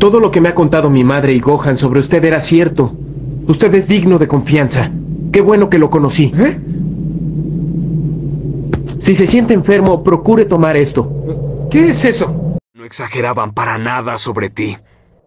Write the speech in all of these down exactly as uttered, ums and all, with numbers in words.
Todo lo que me ha contado mi madre y Gohan sobre usted era cierto. Usted es digno de confianza. Qué bueno que lo conocí. ¿Eh? Si se siente enfermo, procure tomar esto. ¿Qué es eso? No exageraban para nada sobre ti.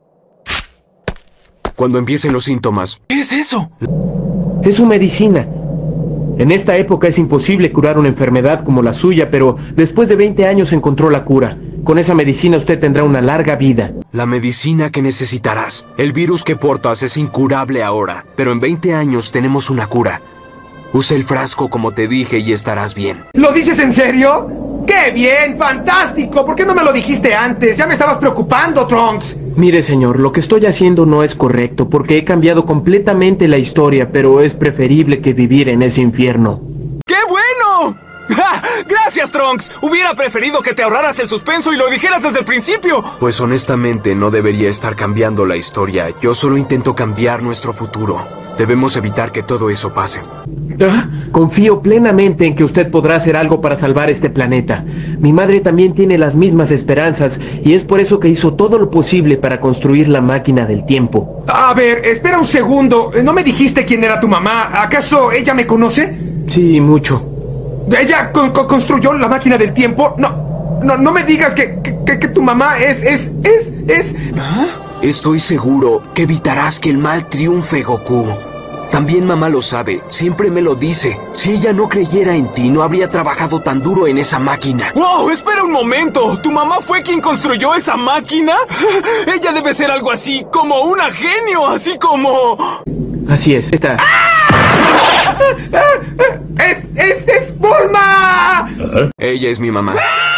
Cuando empiecen los síntomas... ¿Qué es eso? Es su medicina. En esta época es imposible curar una enfermedad como la suya, pero después de veinte años encontró la cura. Con esa medicina usted tendrá una larga vida. La medicina que necesitarás. El virus que portas es incurable ahora, pero en veinte años tenemos una cura. Usa el frasco como te dije y estarás bien. ¿Lo dices en serio? ¡Qué bien! ¡Fantástico! ¿Por qué no me lo dijiste antes? Ya me estabas preocupando, Trunks. Mire, señor, lo que estoy haciendo no es correcto porque he cambiado completamente la historia, pero es preferible que vivir en ese infierno. ¡Qué bueno! ¡Ja! ¡Gracias, Trunks! Hubiera preferido que te ahorraras el suspenso y lo dijeras desde el principio. Pues honestamente no debería estar cambiando la historia. Yo solo intento cambiar nuestro futuro. Debemos evitar que todo eso pase. ¿Ah? Confío plenamente en que usted podrá hacer algo para salvar este planeta. Mi madre también tiene las mismas esperanzas y es por eso que hizo todo lo posible para construir la máquina del tiempo. A ver, espera un segundo. ¿No me dijiste quién era tu mamá? ¿Acaso ella me conoce? Sí, mucho. ¿Ella co co construyó la máquina del tiempo? No, no, no me digas que, que, que tu mamá es, es, es, es... ¿Ah? Estoy seguro que evitarás que el mal triunfe, Goku. También mamá lo sabe, siempre me lo dice. Si ella no creyera en ti, no habría trabajado tan duro en esa máquina. ¡Wow! ¡Espera un momento! ¿Tu mamá fue quien construyó esa máquina? Ella debe ser algo así, como una genio, así como... Así es, está... ¡Ah! ¡Es, es, es Bulma! Ella es mi mamá.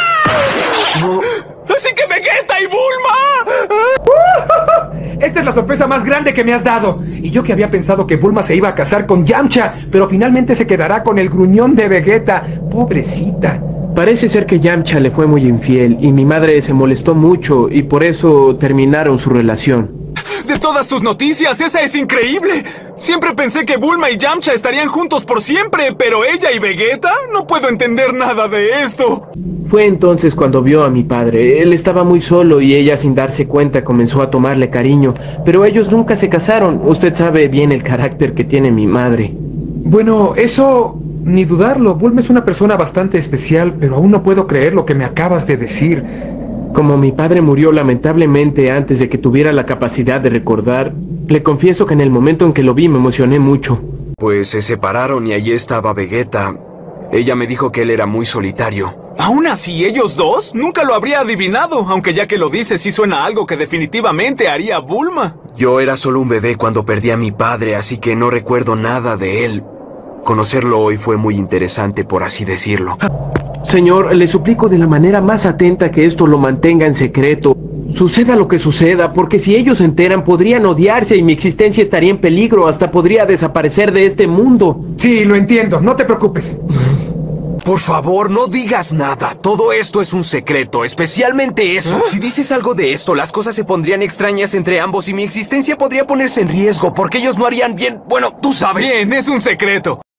No. ¡Así que Vegeta y Bulma! Esta es la sorpresa más grande que me has dado. Y yo que había pensado que Bulma se iba a casar con Yamcha, pero finalmente se quedará con el gruñón de Vegeta. Pobrecita. Parece ser que Yamcha le fue muy infiel y mi madre se molestó mucho y por eso terminaron su relación. De todas tus noticias, esa es increíble. Siempre pensé que Bulma y Yamcha estarían juntos por siempre, pero ella y Vegeta, no puedo entender nada de esto. Fue entonces cuando vio a mi padre. Él estaba muy solo y ella, sin darse cuenta, comenzó a tomarle cariño. Pero ellos nunca se casaron. Usted sabe bien el carácter que tiene mi madre. Bueno, eso... ni dudarlo. Bulma es una persona bastante especial, pero aún no puedo creer lo que me acabas de decir. Como mi padre murió lamentablemente antes de que tuviera la capacidad de recordar, le confieso que en el momento en que lo vi me emocioné mucho. Pues se separaron y allí estaba Vegeta. Ella me dijo que él era muy solitario. ¿Aún así ellos dos? Nunca lo habría adivinado, aunque ya que lo dices sí suena a algo que definitivamente haría Bulma. Yo era solo un bebé cuando perdí a mi padre, así que no recuerdo nada de él. Conocerlo hoy fue muy interesante, por así decirlo. Señor, le suplico de la manera más atenta que esto lo mantenga en secreto. Suceda lo que suceda, porque si ellos se enteran podrían odiarse y mi existencia estaría en peligro, hasta podría desaparecer de este mundo. Sí, lo entiendo, no te preocupes. Por favor, no digas nada. Todo esto es un secreto, especialmente eso. ¿Ah? Si dices algo de esto, las cosas se pondrían extrañas entre ambos y mi existencia podría ponerse en riesgo, porque ellos no harían bien... Bueno, tú sabes. Bien, es un secreto.